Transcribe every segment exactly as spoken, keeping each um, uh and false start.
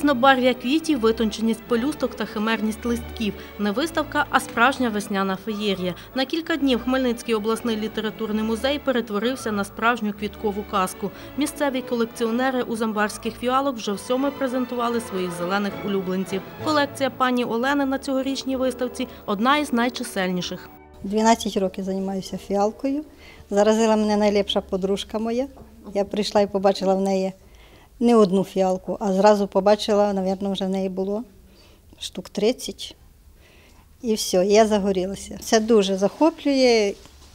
Різнобарв'я квітів, витонченість пелюсток та химерність листків – не виставка, а справжня весняна феєрія. На кілька днів Хмельницький обласний літературний музей перетворився на справжню квіткову казку. Місцеві колекціонери узамбарських фіалок вже всьоме презентували своїх зелених улюбленців. Колекція пані Олени на цьогорічній виставці – одна із найчисельніших. дванадцять років займаюся фіалкою. Заразила мене найліпша подружка моя. Я прийшла і побачила в неї не одну фіалку, а зразу побачила, мабуть, вже в неї було штук тридцять. І все, я загорілася. Це дуже захоплює,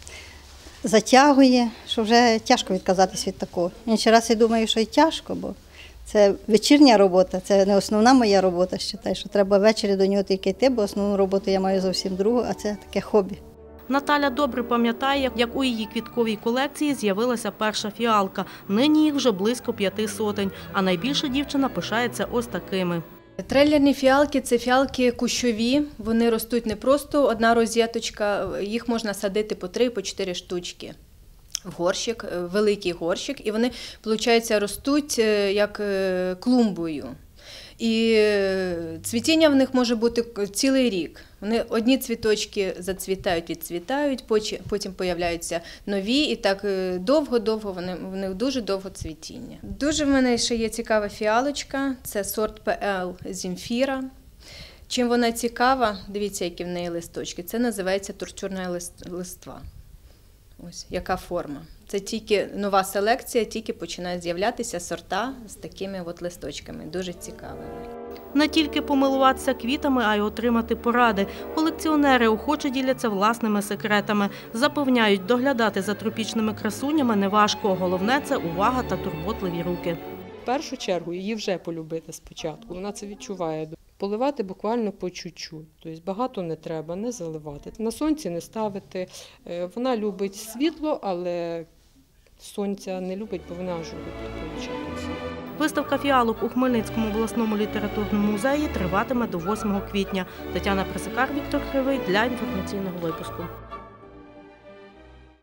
затягує, що вже тяжко відказатись від такого. Інший раз я думаю, що і тяжко, бо це вечірня робота, це не основна моя робота, вважаю, що треба ввечері до нього тільки йти, бо основну роботу я маю зовсім другу, а це таке хобі. Наталя добре пам'ятає, як у її квітковій колекції з'явилася перша фіалка. Нині їх вже близько п'яти сотень, а найбільше дівчина пишається ось такими. Трейлерні фіалки – це фіалки кущові, вони ростуть не просто одна розеточка, їх можна садити по три, по чотири штучки в горщик, великий горщик, і вони, виходить, ростуть як клумбою. І цвітіння в них може бути цілий рік. Вони одні цвіточки зацвітають, відцвітають, потім з'являються нові, і так довго-довго вони, в них дуже довго цвітіння. Дуже в мене ще є цікава фіалочка, це сорт Пе Ел Земфіра. Чим вона цікава, дивіться, які в неї листочки, це називається турчурна листва. Ось, яка форма. Це тільки нова селекція, тільки починають з'являтися сорта з такими от листочками. Дуже цікавими. Не тільки помилуватися квітами, а й отримати поради. Колекціонери охоче діляться власними секретами. Запевняють, доглядати за тропічними красунями неважко. Головне – це увага та турботливі руки. В першу чергу її вже полюбити спочатку, вона це відчуває. Поливати буквально по чуть-чуть, тобто багато не треба, не заливати. На сонці не ставити. Вона любить світло, але сонця не любить, бо вона жовтить. Виставка фіалок у Хмельницькому обласному літературному музеї триватиме до восьмого квітня. Тетяна Присикар, Віктор Кривий для інформаційного випуску.